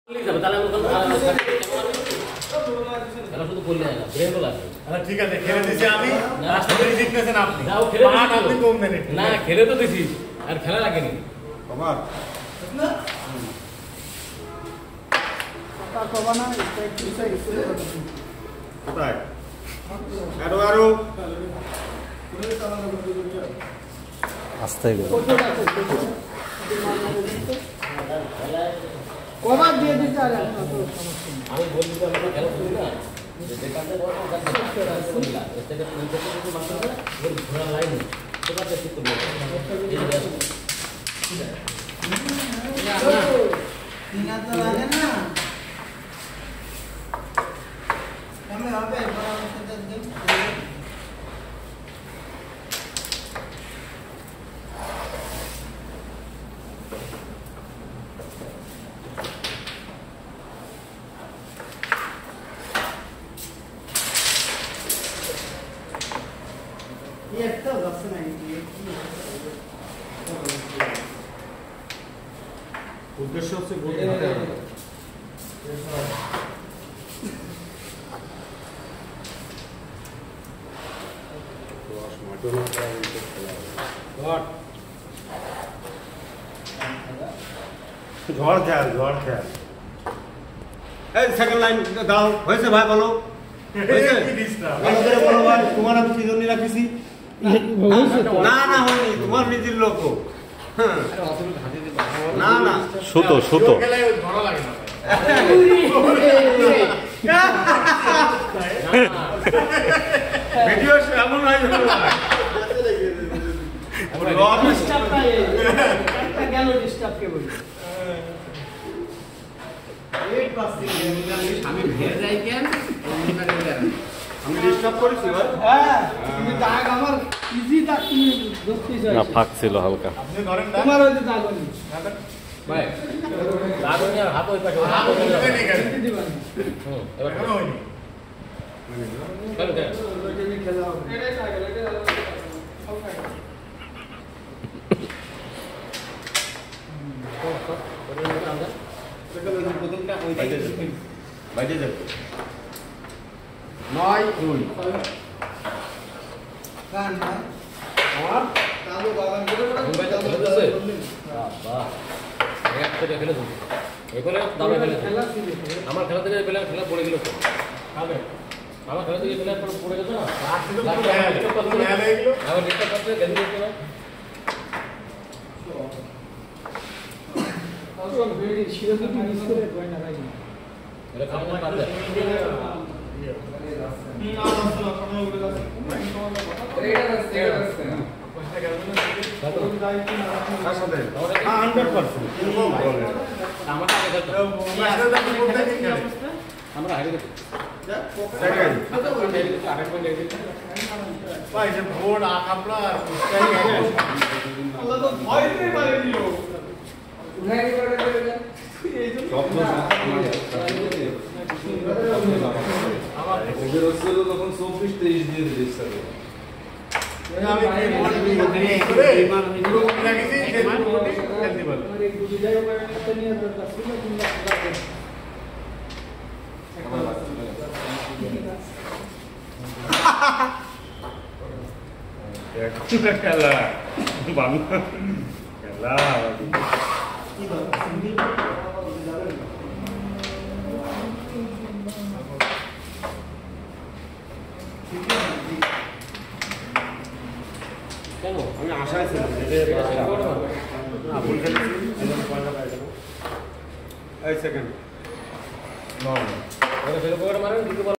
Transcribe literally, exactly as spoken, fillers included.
ঠিক আছে খেলে দিছি আমি রাস্তায় জিততেছেন আপনি যাও খেলে আপনি কম দেন না খেলে তো দিছি আর খেলা লাগেনি আমার না কথা কবা না এটা একটু সাইড করে কোথায় আরো আরো আস্তে কবা দিয়ে দিতে আর আমি বলি যে আমরা খেলা করি না যে কাজে বড় কাজ করতে রাখছি না এটা থেকে পঞ্চাশ টাকা মাত্র না ওই ঘোড়া লাইন সেটা দেখতে তো তিন হাজার লাগে না কমে হবে পরামর্শটা দেন ये तो दस नहीं ये उद्देश्य से बोलते हैं ঝড় খেয়াল ঝড় খেয়াল এই সেকেন্ড লাইন দাও হয়েছে ভাই বলো হয়েছে ভালো করে বলো ভাই তোমার আমি কি জন্য রাখিছি না না হয়নি তোমার নিজের লোক না না সুতো সুতো ভিডিও এমন হয় আমি ভেয়ে যাই কেন আমি ডিস্টার্ব করেছি ভাই হ্যাঁ তুমি দাগ আমার ইজি দাগ তুমি ধরতেছ না ফাঁক ছিল হালকা আপনি ধরেন না তোমার ওই যে দাগ হয়নি ভাই লাগনি আর হাত ওই পাশে হাত ওই পাশে নেই কেন? হুম এবার কেন হয়নি খেলো খেলো ওইটা নিয়ে খেলা হবে এটাই দাগ এটা সব খাই বাইরে যাবে নয় দুই কান না আমার কালো বাগান করে মোবাইল খেলে দিছে বাহ এক থেকে খেলে দিছে এখানে দামে খেলে খেলা ছিল আমার খেলা থেকে পেলে খেলা পড়ে গেল তো খাবে আমার খেলা থেকে পেলে পড়ে গেল না লাস্ট তো পুরো ম্যাল হয়ে গেল আমার লিখতে করতে গেল না আসল বেড়ি শিরোমণি মিস করে কই না ভাই এটা খাওয়া পারবে হান্ড্রেড পার্সেন্ট আমরা আগে গেল আমরা আগে গেল ভাই যে ভোট আপনার আল্লাহ তো ভয় করে পারে দিও উঠাই করে করে এই জন্য আমার ওদের হচ্ছিল তখন চব্বিশ তেইশ দিয়ে দিয়েছে আমি ভোট দিয়ে করে পুরো লাগিয়েছি সেই ভোটই খেলতে পারবো আরে গুজি যাই করে একটা নিয়ে দরকার ছিল তিন লাখ টাকা খেলা বাংলা খেলা কি দরকার সিঙ্গেল যাবেন কেন আমি আশায় ছিলাম না ভুল খেলেছি পয়সা পাই যাবো এই সেকেন্ড না ওরা ফেলে করে মারেন